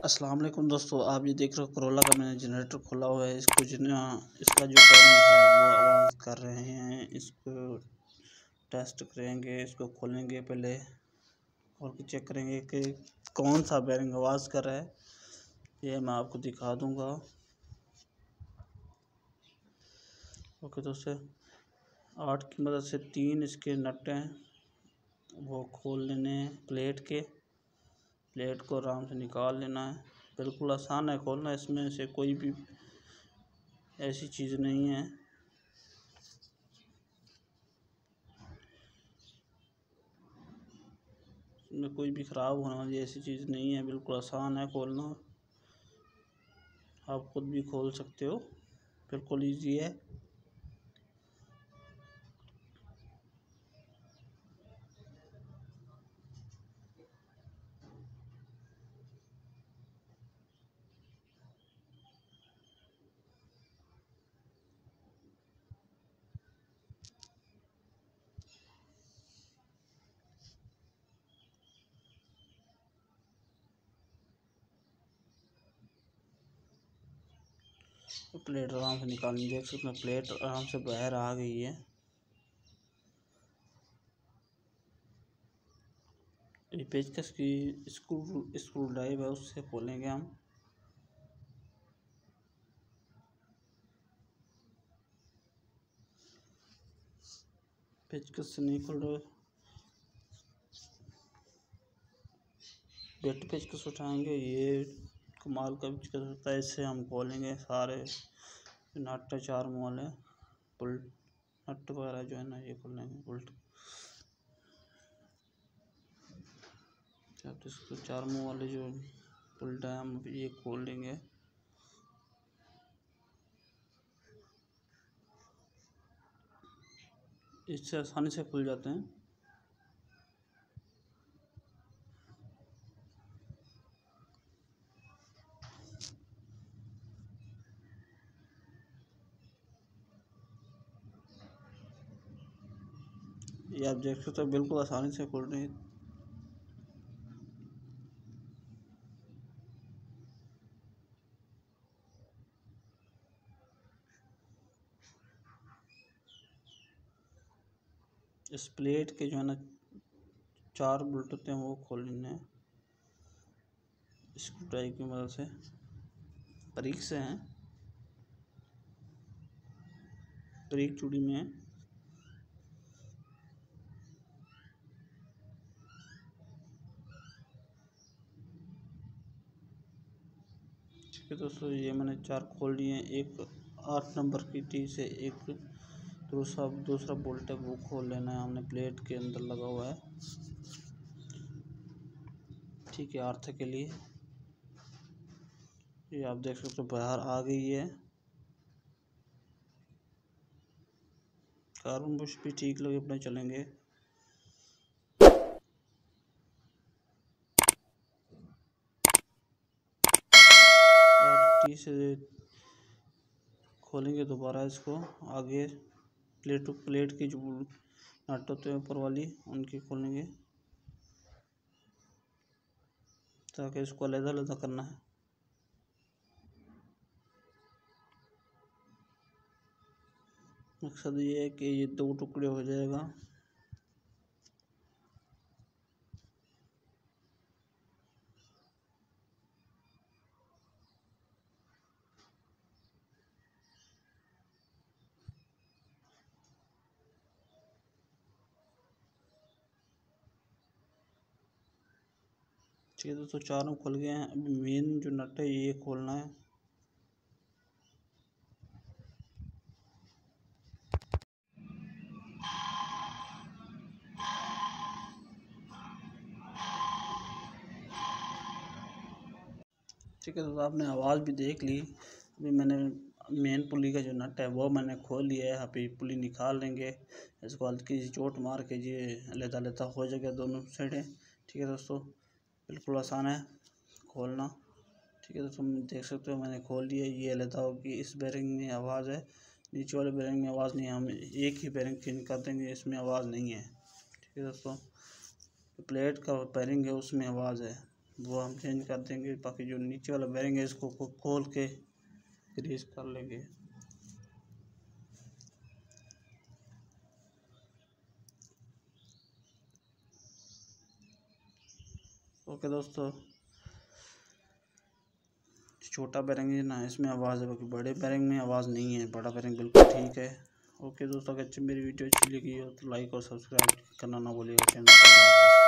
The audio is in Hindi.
अस्सलाम वालेकुम दोस्तों, आप ये देख रहे हो करोला का मैंने जनरेटर खोला हुआ है। इसका जो पैनल है वो आवाज़ कर रहे हैं। इसको टेस्ट करेंगे, इसको खोलेंगे पहले और चेक करेंगे कि कौन सा बेरिंग आवाज़ कर रहा है। ये मैं आपको दिखा दूंगा। ओके दोस्तों, 8 की मदद से 3 इसके नट हैं, वो खोल लेने हैं। प्लेट को आराम से निकाल लेना है। बिल्कुल आसान है खोलना, इसमें से कोई भी ऐसी चीज़ नहीं है। इसमें कोई भी ख़राब होने वाली ऐसी चीज़ नहीं है, बिल्कुल आसान है खोलना। आप खुद भी खोल सकते हो, बिल्कुल इजी है। प्लेट आराम से निकालनी, देख सकते हैं प्लेट आराम से बाहर आ गई है। ये पेचकस की स्क्रू ड्राइव है, उससे खोलेंगे हम। पेचकस से नहीं खोल रहे, बेट पेचकस उठाएंगे। ये कमाल का पेचकस होता है, इससे हम खोलेंगे सारे नट। 4 मोल है, पुल नट वगैरह जो है ना, ये खोलेंगे उल्ट। तो इसको 4 मुँह वाले जो पुल्ट है हम ये खोल लेंगे। इससे आसानी से खुल जाते हैं। ये आप देख सकते हो, बिल्कुल आसानी से खुल रही है। इस प्लेट के जो है ना 4 बोल्ट होते हैं, वो खोल लेने हैं स्क्रू ड्राइव की मदद से। बारीक से हैं, बारीक चूड़ी में है। ठीक है दोस्तों, ये मैंने 4 खोल लिए हैं। एक 8 नंबर की टी से एक दूसरा बोल्ट है, वो खोल लेना है हमने। प्लेट के अंदर लगा हुआ है, ठीक है, अर्थ के लिए। ये आप देख सकते हो बाहर आ गई है। कार्बन बुश भी ठीक लगे अपने चलेंगे। टी से खोलेंगे दोबारा इसको आगे। प्लेट की जो नट होते हैं ऊपर वाली, उनकी खोलेंगे ताकि इसको अलग-अलग करना है। मकसद ये है कि ये 2 टुकड़े हो जाएगा। ठीक है दोस्तों, चारों खुल गए हैं। अभी मेन जो नट है ये खोलना है। ठीक है दोस्तों, आपने आवाज़ भी देख ली। अभी मैंने मेन पुली का जो नट है वो मैंने खोल लिया है। अभी पुली निकाल लेंगे, इसको हल्की सी चोट मार के ये अलग-अलग हो जाएगा दोनों साइडें। ठीक है दोस्तों, बिल्कुल आसान है खोलना। ठीक है दोस्तों, देख सकते हो मैंने खोल लिया। ये अलग होगी। इस बेरिंग में आवाज़ है, नीचे वाले बेरिंग में आवाज़ नहीं है। हम एक ही बेरिंग चेंज कर देंगे, इसमें आवाज़ नहीं है। ठीक है दोस्तों, प्लेट का बेरिंग है उसमें आवाज़ है। वो हम चेंज कर देंगे। बाकी जो नीचे वाला बेरिंग है इसको खोल के ग्रीस कर लेंगे। ओके दोस्तों, छोटा बेरिंग है ना, इसमें आवाज़ है, बाकी बड़े बेरिंग में आवाज़ नहीं है। बड़ा बेरिंग बिल्कुल ठीक है। ओके दोस्तों, अगर मेरी वीडियो अच्छी लगी हो तो लाइक और सब्सक्राइब करना ना भूलिएगा चैनल को।